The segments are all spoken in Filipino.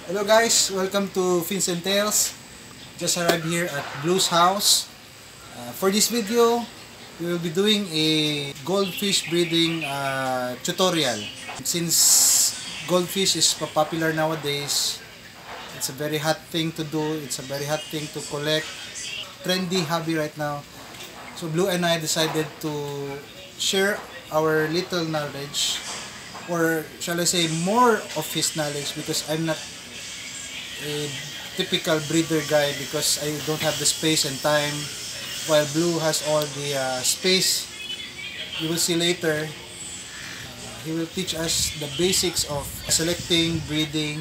Hello guys, welcome to Fins and Tails. Just arrived here at Blue's house. For this video, we will be doing a goldfish breeding tutorial. Since goldfish is popular nowadays, it's a very hot thing to do, it's a very hot thing to collect. Trendy hobby right now. So Blue and I decided to share our little knowledge, or shall I say more of his knowledge, because I'm not a typical breeder guy because I don't have the space and time, while Blue has all the space. You will see later. He will teach us the basics of selecting, breeding,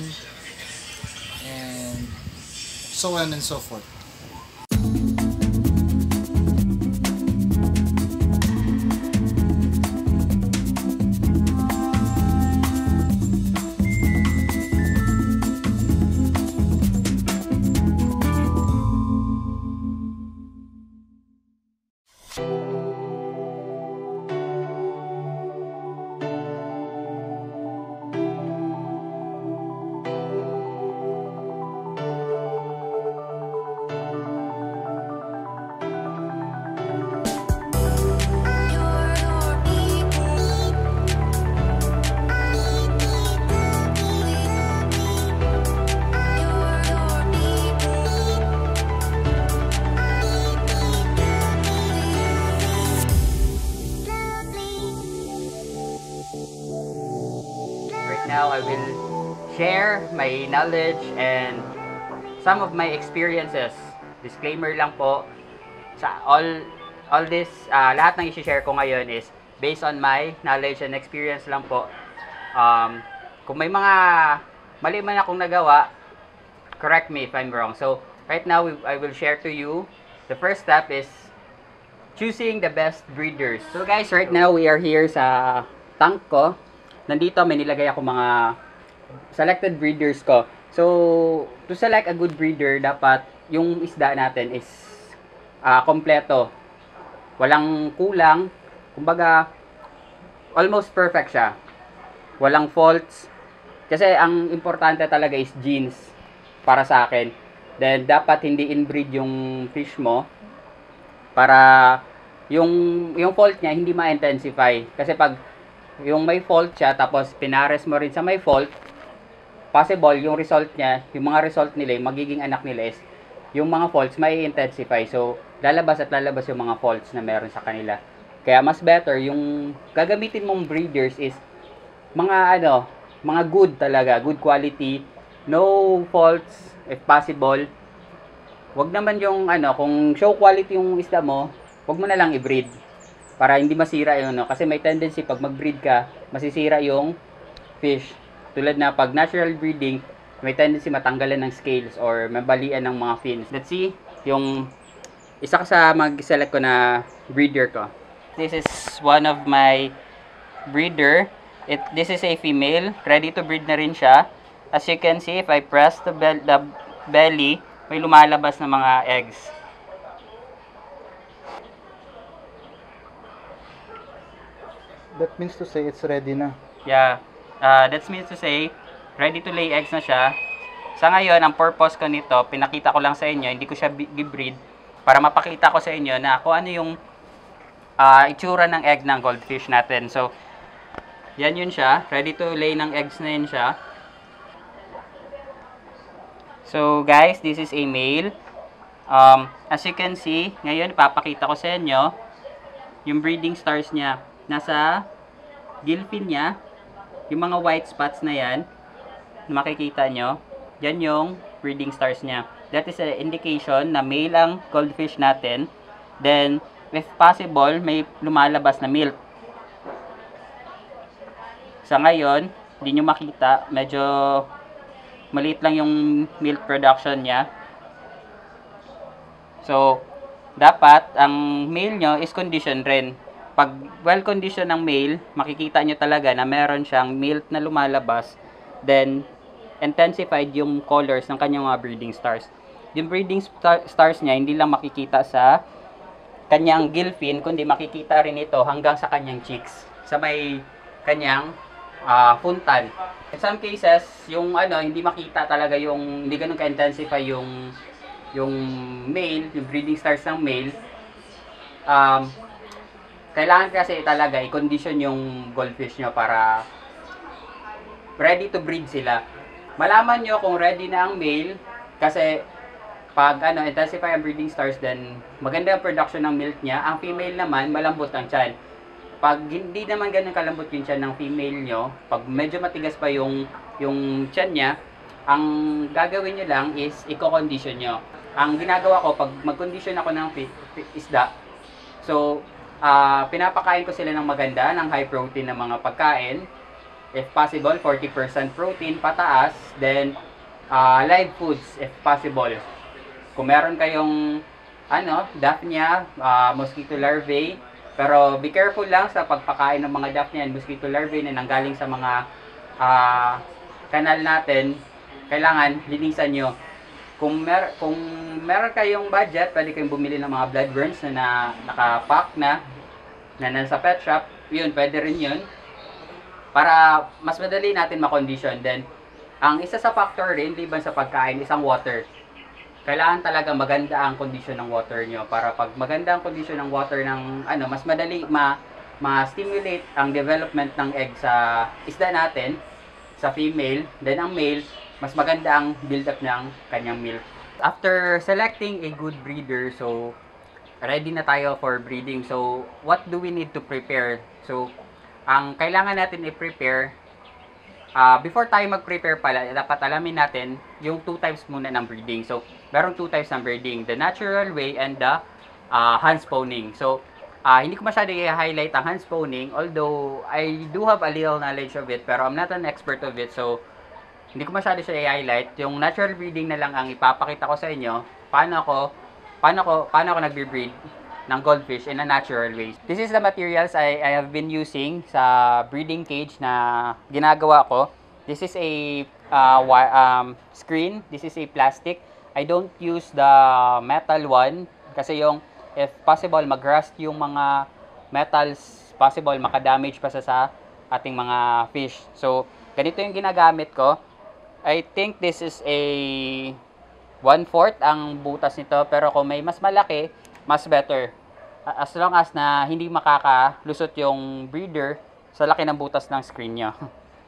and so on and so forth. Now I will share my knowledge and some of my experiences. Disclaimer lang po, sa all this, lahat ng i-share ko ngayon is based on my knowledge and experience lang po. Kung may mga mali man akong nagawa, correct me if I'm wrong. So right now I will share to you. The first step is choosing the best breeders. So guys, right now we are here sa tank ko. Nandito may nilagay ako mga selected breeders ko. So, to select a good breeder, dapat yung isda natin is kompleto. Walang kulang. Kumbaga, almost perfect siya. Walang faults. Kasi ang importante talaga is genes para sa akin. Then, dapat hindi inbreed yung fish mo para yung fault niya hindi ma-intensify. Kasi pag yung may fault siya, tapos pinares mo rin sa may fault, possible yung result niya, yung mga result nila, yung magiging anak nila is, yung mga faults may intensify. So, lalabas at lalabas yung mga faults na meron sa kanila. Kaya mas better, yung gagamitin mong breeders is, mga good talaga, good quality, no faults, if possible. Wag naman yung, kung show quality yung isda mo, wag mo na lang i-breed. Para hindi masira yung kasi may tendency pag mag-breed ka, masisira yung fish. Tulad na pag natural breeding, may tendency matanggalan ng scales or mabalian ng mga fins. Let's see, yung isa ka sa mag-select ko na breeder ko. This is one of my breeder. This is a female, ready to breed na rin siya. As you can see, if I press the belly, may lumalabas na mga eggs. That means to say it's ready na. Yeah, that means to say, ready to lay eggs na siya. Sa ngayon, ang purpose ko nito, pinakita ko lang sa inyo, hindi ko siya i-breed, para mapakita ko sa inyo na kung ano yung itsura ng egg ng goldfish natin. So, yan yun siya. Ready to lay ng eggs na yun siya. So, guys, this is a male. As you can see, ngayon, ipapakita ko sa inyo yung breeding stars niya. Nasa gillfin niya, yung mga white spots na yan, na makikita nyo, yan yung breeding stars niya. That is an indication na male ang goldfish natin. Then, if possible, may lumalabas na milk. Sa ngayon, hindi nyo makita, medyo maliit lang yung milk production niya. So, dapat, ang male nyo is conditioned rin. Pag well-conditioned ng male, makikita nyo talaga na meron siyang milk na lumalabas. Then, intensified yung colors ng kanyang mga breeding stars. Yung breeding stars niya, hindi lang makikita sa kanyang gillfin, kundi makikita rin ito hanggang sa kanyang cheeks. Sa may kanyang funtan. In some cases, yung hindi makita talaga yung, hindi ganun ka-intensify yung male, yung breeding stars ng male. Kailangan kasi talaga i-condition yung goldfish nyo para ready to breed sila. Malaman nyo kung ready na ang male kasi pag intensify ang breeding stars, then maganda ang production ng milk niya. Ang female naman, malambot ang tiyan. Pag hindi naman ganun kalambot yung tiyan ng female nyo, pag medyo matigas pa yung tiyan niya, ang gagawin nyo lang is i-condition nyo. Ang ginagawa ko, pag mag-condition ako ng isda, so, pinapakain ko sila ng maganda, ng high protein na mga pagkain. If possible, 40% protein pataas. Then, live foods if possible. Kung meron kayong Daphnia, mosquito larvae, pero be careful lang sa pagpakain ng mga Daphnia and mosquito larvae na nanggaling sa mga kanal natin. Kailangan linisan nyo. Kung meron kayong budget, pwede kayong bumili ng mga bloodworms na nakapack na nasa pet shop. Yun, pwede rin yun. Para mas madali natin ma-condition. Then, ang isa sa factor rin, liban sa pagkain, isang water. Kailangan talaga maganda ang condition ng water nyo para pag maganda ang condition ng water ng mas madali ma-stimulate ang development ng egg sa isda natin, sa female. Then ang male, mas maganda ang build-up ng kanyang milk. After selecting a good breeder, so ready na tayo for breeding. So what do we need to prepare? So ang kailangan natin i-prepare, before tayo mag-prepare pala, dapat alamin natin yung 2 types muna ng breeding. So, merong 2 types ng breeding. The natural way and the hand spawning. So, hindi ko masyado i-highlight ang hand spawning, although I do have a little knowledge of it, pero I'm not an expert of it. So, hindi ko masyado siya i-highlight. Yung natural breeding na lang ang ipapakita ko sa inyo, paano ako nagbe-breed ng goldfish in a natural way. This is the materials I have been using sa breeding cage na ginagawa ko. This is a screen. This is a plastic. I don't use the metal one kasi if possible, mag-rust yung mga metals, possible, makadamage pa sa ating mga fish. So, ganito yung ginagamit ko. I think this is a 1/4 ang butas nito, pero kung may mas malaki, mas better. As long as na hindi makakalusot yung breeder sa laki ng butas ng screen nyo.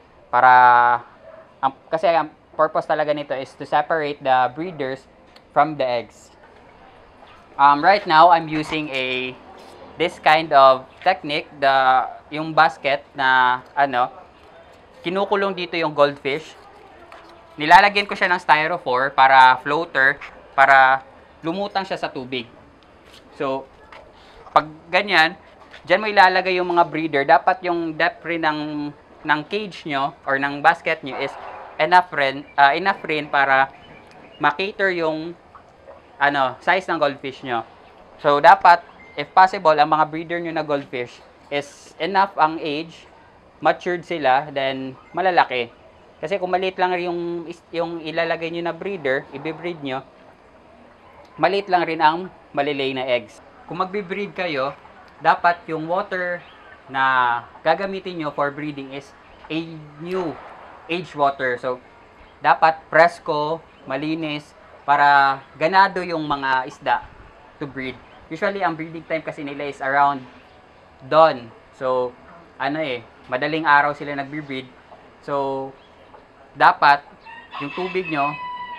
Kasi ang purpose talaga nito is to separate the breeders from the eggs. Right now, I'm using this kind of technique, yung basket na kinukulong dito yung goldfish. Nilalagyan ko siya ng styrofoam para floater, para lumutang siya sa tubig. So, pag ganyan, dyan mo ilalagay yung mga breeder. Dapat yung depth rin ng cage nyo or ng basket nyo is enough rin para ma-cater yung size ng goldfish nyo. So, dapat, if possible, ang mga breeder nyo na goldfish is enough ang age, matured sila, then malalaki. Kasi kung maliit lang yung ilalagay nyo na breeder, i-breed nyo, maliit lang rin ang malilay na eggs. Kung magbe-breed kayo, dapat yung water na gagamitin nyo for breeding is a new age water. So, dapat presko, malinis, para ganado yung mga isda to breed. Usually, ang breeding time kasi nila is around dawn. So, madaling araw sila nagbe-breed. So, dapat yung tubig nyo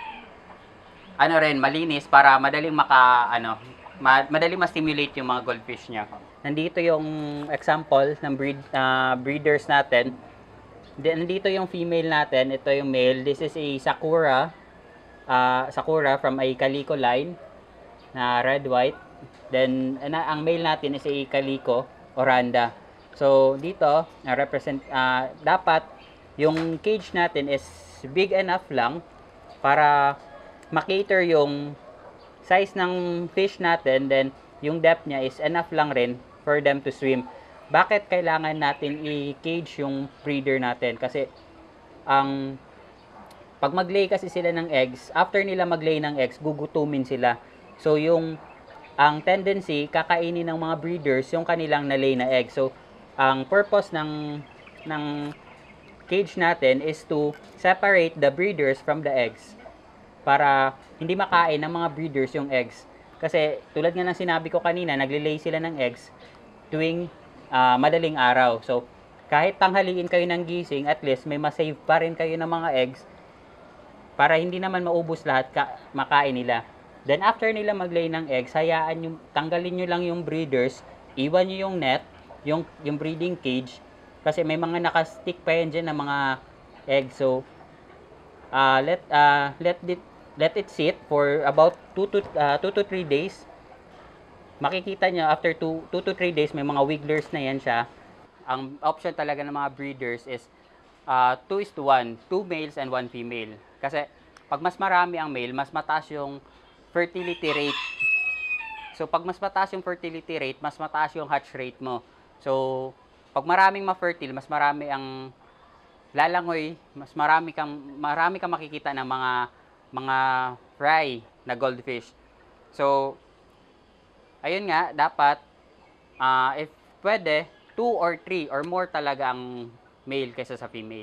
malinis para madaling madaling ma-stimulate yung mga goldfish niya. Nandito yung example ng breeders natin. Nandito yung female natin, ito yung male. This is a Sakura from a Calico line na red-white. Then ang male natin is a Calico Oranda. So dito dapat yung cage natin is big enough lang para ma-cater yung size ng fish natin, then yung depth niya is enough lang rin for them to swim. Bakit kailangan natin i-cage yung breeder natin? Kasi pag mag-lay kasi sila ng eggs, after nila mag-lay ng eggs, gugutumin sila. So ang tendency, kakainin ng mga breeders yung kanilang na-lay na eggs. So ang purpose ng cage natin is to separate the breeders from the eggs para hindi makain ng mga breeders yung eggs. Kasi tulad nga ng sinabi ko kanina, nagle-lay sila ng eggs tuwing madaling araw. So, kahit tanghaliin kayo ng gising, at least may masave pa rin kayo ng mga eggs para hindi naman maubos lahat makain nila. Then after nila mag-lay ng eggs, tanggalin nyo lang yung breeders, iwan nyo yung net, yung breeding cage, kasi may mga nakastick pa yan dyan ng mga eggs. So, let it sit for about 2 to 3 days. Makikita nyo after 2 to 3 days may mga wigglers na yan siya. Ang option talaga ng mga breeders is 2:1, 2 males and 1 female. Kasi pag mas marami ang male, mas mataas yung fertility rate. So pag mas mataas yung fertility rate, mas mataas yung hatch rate mo. So pag maraming ma-fertile, mas marami ang lalangoy, mas marami kang makikita ng mga fry na goldfish. So ayun nga, dapat if pwede 2 or 3 or more talaga ang male kaysa sa female.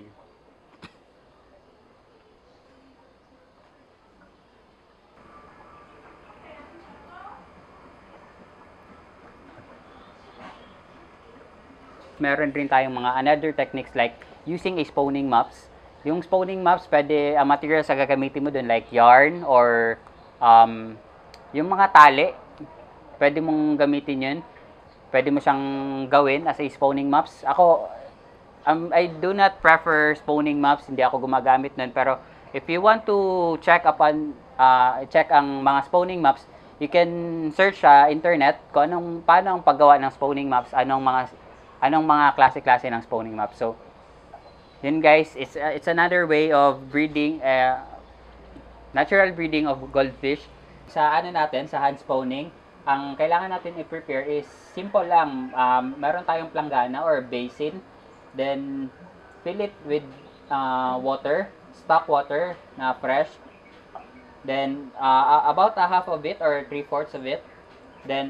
Meron rin tayong mga another techniques like using a spawning maps. Yung spawning maps, pwede ang materials na gagamitin mo doon like yarn or yung mga tali. Pwede mong gamitin yun. Pwede mo siyang gawin as a spawning maps. Ako, I do not prefer spawning maps. Hindi ako gumagamit nun. Pero if you want to check ang mga spawning maps, you can search sa internet kung paano ang paggawa ng spawning maps, anong mga klase-klase ng spawning maps. So, yun guys, it's another way of breeding, natural breeding of goldfish. Sa sa hand spawning, ang kailangan natin i-prepare is simple lang. Meron tayong planggana or basin. Then, fill it with water, stock water na fresh. Then, about a half of it or 3/4 of it. Then,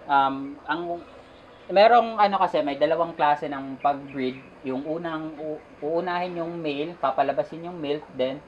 merong kasi, may dalawang klase ng pag-breed. Yung uunahin yung male, papalabasin yung male, then,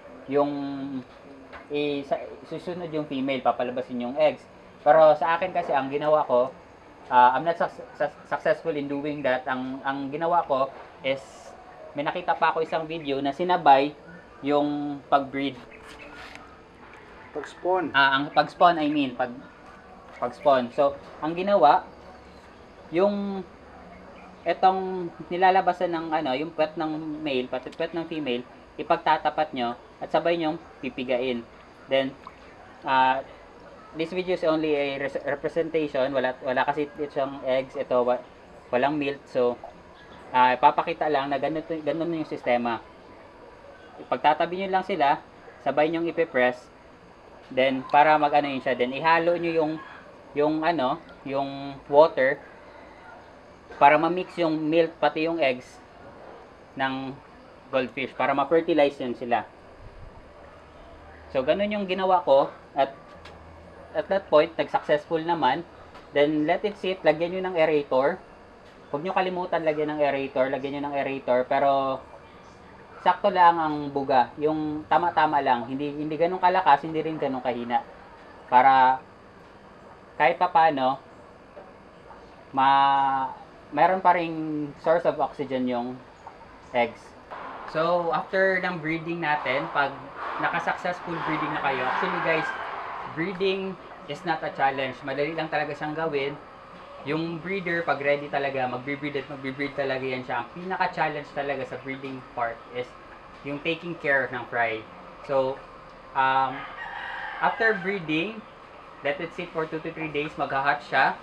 susunod yung female, papalabasin yung eggs. Pero sa akin kasi, ang ginawa ko, I'm not successful in doing that. Ang ginawa ko is, may nakita pa ako isang video na sinabay yung pag-breed. Pag-spawn. Ang pag-spawn, pag-spawn. So, ang ginawa, yung etong nilalabasan ng yung puwet ng male, pati puwet ng female, ipagtatapat nyo at sabay nyo pipigain. Then, this video is only a representation. Wala kasi itong eggs, ito walang milk. So, ipapakita lang na ganun yung sistema. Ipagtatabi nyo lang sila, sabay nyo ipipress, then para yun siya. Then ihalo nyo yung water para ma-mix yung milk pati yung eggs ng goldfish para ma-fertilize yun sila. So ganun yung ginawa ko at that point nag-successful naman. Then let it sit, lagyan nyo ng aerator. Huwag nyo kalimutan lagyan ng aerator, pero sakto lang ang buga, yung tama-tama lang, hindi ganun kalakas, hindi rin ganun kahina. Para kahit paano meron pa ring source of oxygen yung eggs. So, after ng breeding natin, pag naka-successful breeding na kayo, actually guys, breeding is not a challenge. Madali lang talaga siyang gawin. Yung breeder, pag ready talaga, magbe-breed talaga yan siya. Ang pinaka-challenge talaga sa breeding part is yung taking care ng fry. So, after breeding, let it sit for 2 to 3 days, magha-hatch siya.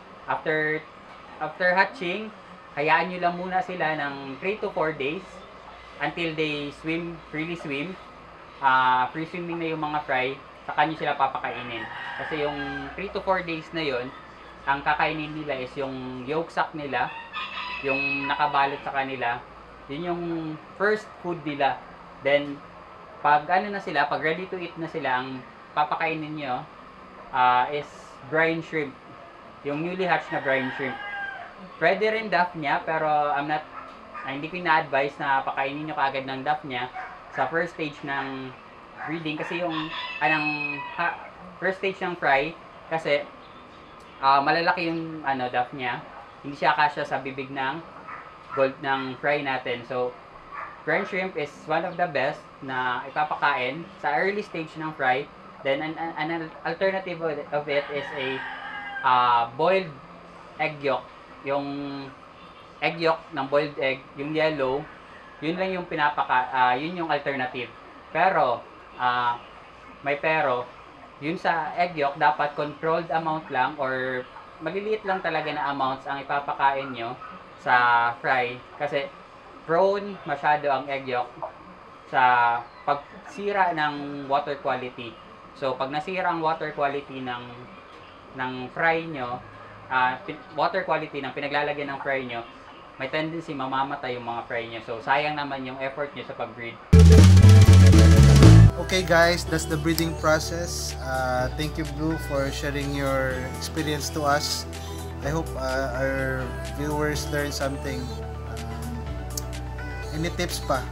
After hatching, hayaan nyo lang muna sila ng 3 to 4 days until they freely swim. Free swimming na yung mga fry, saka nyo sila papakainin. Kasi yung 3 to 4 days na yon, ang kakainin nila is yung yolk sac nila, yung nakabalot sa kanila. Yun yung first food nila. Then, pag ready to eat na sila, ang papakainin nyo is brine shrimp. Yung newly hatched na brine shrimp. Pwede rin Daphnia, pero I'm not hindi ko na-advise na pakainin nyo kaagad ng duff niya sa first stage ng breeding kasi yung first stage ng fry kasi malalaki yung duff niya. Hindi siya kasya sa bibig ng fry natin. So, French shrimp is one of the best na ipapakain sa early stage ng fry. Then, an alternative of it is a boiled egg yolk. Yung egg yolk ng boiled egg, yung yellow, yun lang yung yun yung alternative. Pero, may pero, yun sa egg yolk, dapat controlled amount lang or maliliit lang talaga na amounts ang ipapakain nyo sa fry. Kasi, prone masyado ang egg yolk sa pagsira ng water quality. So, pag nasira ang water quality ng fry nyo, water quality ng pinaglalagyan ng fry nyo, may tendency mamamatay yung mga fry nyo. So, sayang naman yung effort nyo sa pag-breed. Okay guys, that's the breeding process. Thank you Blue for sharing your experience to us. I hope our viewers learn something. Any tips pa?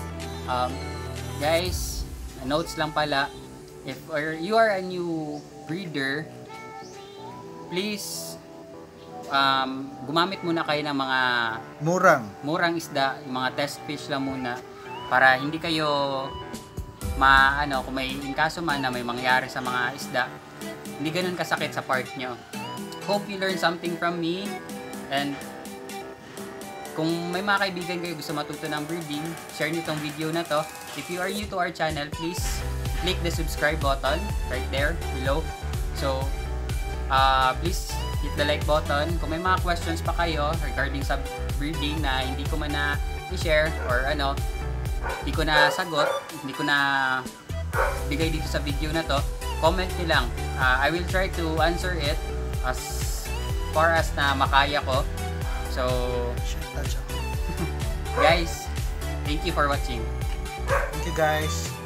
Guys, notes lang pala. If you are a new breeder, please gumamit muna kayo ng mga murang isda, yung mga test fish lang muna para hindi kayo kung may inkaso man na may mangyari sa mga isda, hindi ganun kasakit sa part nyo. Hope you learn something from me, and kung may mga kaibigan kayo gusto matuto ng breeding, share nyo tong video na to. If you are new to our channel, please click the subscribe button right there below. So, please hit the like button. Kung may mga questions pa kayo regarding sa breeding na hindi ko man na i-share or hindi ko na sagot, hindi ko na bigay dito sa video na to, comment nyo lang. I will try to answer it as far as na makaya ko. So, guys, thank you for watching. Thank you guys.